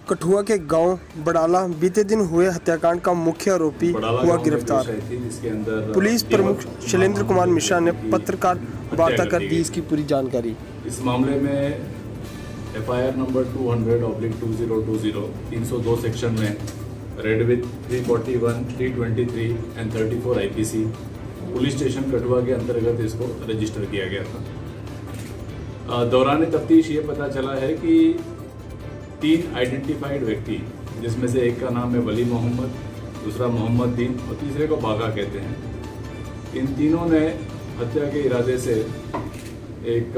कठुआ के गांव बड़ाला बीते दिन हुए हत्याकांड का मुख्य आरोपी हुआ गिरफ्तार। पुलिस प्रमुख शैलेंद्र कुमार मिश्रा ने पत्रकार वार्ता कर दी इसकी पूरी जानकारी। इस मामले में FIR नंबर 200/2020 302 सेक्शन में read with 341, 323 and 34 IPC police station Kathua के अंतर्गत इसको रजिस्टर किया गया था। दौरान तफ्तीश ये पता चला है कि 3 आइडेंटिफाइड व्यक्ति, जिसमें से एक का नाम है वली मोहम्मद, दूसरा मोहम्मद दीन और तीसरे को बागा कहते हैं। इन तीनों ने हत्या के इरादे से एक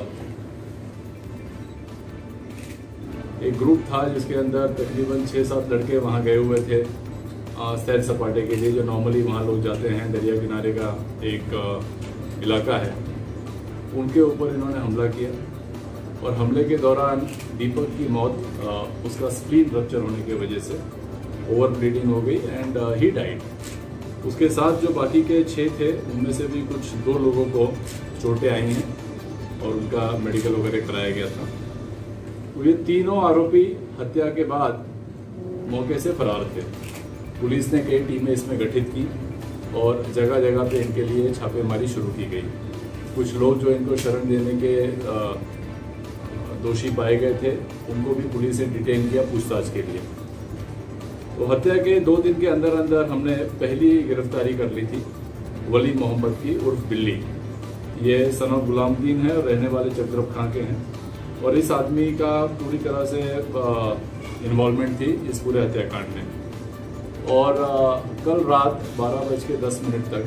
ग्रुप था जिसके अंदर तकरीबन 6-7 लड़के वहां गए हुए थे सैर सपाटे के लिए, जो नॉर्मली वहां लोग जाते हैं। दरिया किनारे का एक इलाका है, उनके ऊपर इन्होंने हमला किया और हमले के दौरान दीपक की मौत उसका स्प्लीन रप्चर होने की वजह से ओवर ब्लीडिंग हो गई एंड ही डाइड। उसके साथ जो बाकी के 6 थे उनमें से भी कुछ 2 लोगों को चोटें आई हैं और उनका मेडिकल वगैरह कराया गया था। ये तीनों आरोपी हत्या के बाद मौके से फरार थे। पुलिस ने कई टीमें इसमें गठित की और जगह जगह पे इनके लिए छापेमारी शुरू की गई। कुछ लोग जो इनको शरण देने के दोषी पाए गए थे उनको भी पुलिस ने डिटेन किया पूछताछ के लिए। तो हत्या के 2 दिन के अंदर अंदर हमने पहली गिरफ्तारी कर ली थी वली मोहम्मद की उर्फ बिल्ली। ये सन ऑफ गुलामुद्दीन है और रहने वाले चकद्रब खां के हैं और इस आदमी का पूरी तरह से इन्वॉल्वमेंट थी इस पूरे हत्याकांड में। और कल रात 12:10 तक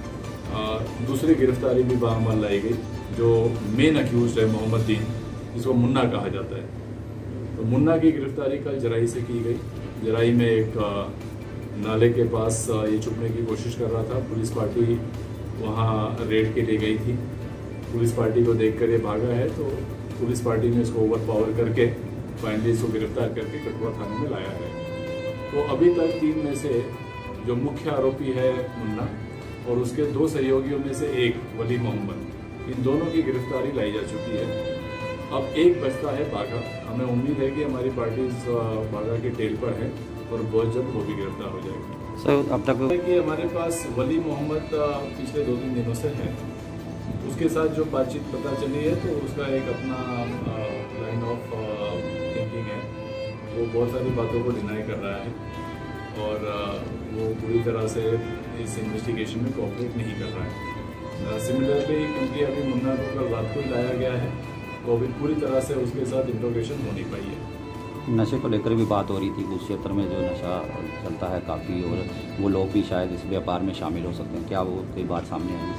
दूसरी गिरफ्तारी भी बाअमल लाई गई, जो मेन अक्यूज है मोहम्मद दीन, जिसको मुन्ना कहा जाता है। तो मुन्ना की गिरफ्तारी कल जराई से की गई। जराई में एक नाले के पास ये छुपने की कोशिश कर रहा था। पुलिस पार्टी वहाँ रेड के लिए गई थी। पुलिस पार्टी को देखकर ये भागा है, तो पुलिस पार्टी ने इसको ओवरपावर करके फाइनली इसको गिरफ्तार करके कठुआ थाने में लाया है। तो अभी तक 3 में से जो मुख्य आरोपी है मुन्ना और उसके 2 सहयोगियों में से एक वली मोहम्मद, इन दोनों की गिरफ्तारी लाई जा चुकी है। अब एक बचता है बागा। हमें उम्मीद है कि हमारी पार्टी बागा के टेल पर है और बहुत जल्द वो भी गिरफ्तार हो जाएगी। सर अब तक कि हमारे पास वली मोहम्मद पिछले 2-3 दिनों से है। उसके साथ जो बातचीत पता चली है तो उसका एक अपना लाइन ऑफ थिंकिंग है। वो बहुत सारी बातों को डिनाई कर रहा है और वो पूरी तरह से इस इन्वेस्टिगेशन में कोऑपरेट नहीं कर रहा है। सिमिलरली क्योंकि अभी मुन्ना को कल रात को ही लाया गया है तो अभी पूरी तरह से उसके साथ इंट्रोगेशन हो नहीं पाई है। नशे को लेकर भी बात हो रही थी, उस क्षेत्र में जो नशा चलता है काफ़ी, और वो लोग भी शायद इस व्यापार में शामिल हो सकते हैं। क्या वो कोई बात सामने आई?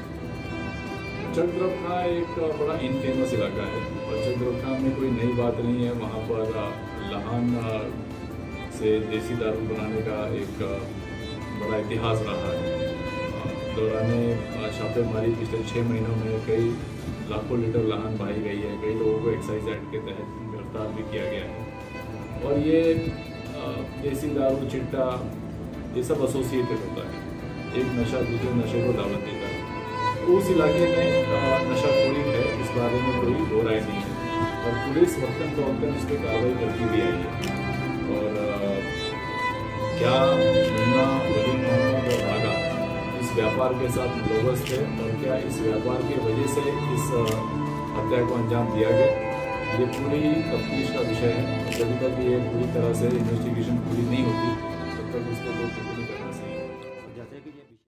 चकद्रब खां एक बड़ा इनफेमस इलाका है और चकद्रब खां में कोई नई बात नहीं है। वहाँ पर लहान से देसी दारू बनाने का एक बड़ा इतिहास रहा है। दौराने छापेमारी पिछले 6 महीनों में कई लाखों लीटर लहान बहाई गई है। कई लोगों को एक्साइज एक्ट के तहत गिरफ्तार भी किया गया है और ये देसी दारू, चिट्टा, ये सब एसोसिएटेड होता है। एक नशा दूसरे नशे को दावत देता है। उस इलाके में नशाखोरी है, इस बारे में कोई दो राय नहीं है और पुलिस वक्तन फवक्तन इस पर कार्रवाई करती भी आई है। और क्या मुन्ना, वली मोहम्मद और बागा इस व्यापार के साथ मुलव्वस थे और क्या इस व्यापार की वजह से इस हत्या को अंजाम दिया गया, ये पूरी तफ्तीश का विषय है। जब तक ये पूरी तरह से इन्वेस्टिगेशन पूरी नहीं होती